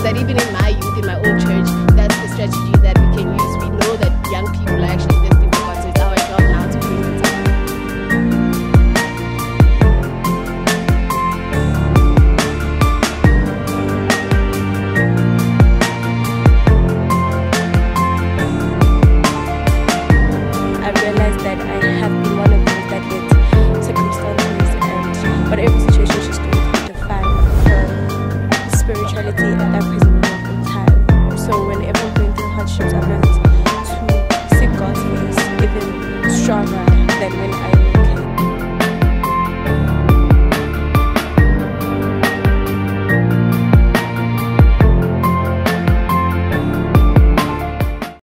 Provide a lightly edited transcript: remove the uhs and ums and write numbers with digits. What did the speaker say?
that even in my youth, in my own church, that's the strategy that we can use. We know that young people are actually thirsting for God, so it's our job now to bring it to them. I realized that I have been one of those that let circumstances and whatever situation she's going through define her spirituality at that present moment in time. So whenever I'm going through hardships, I've learned to seek God's face even stronger than when I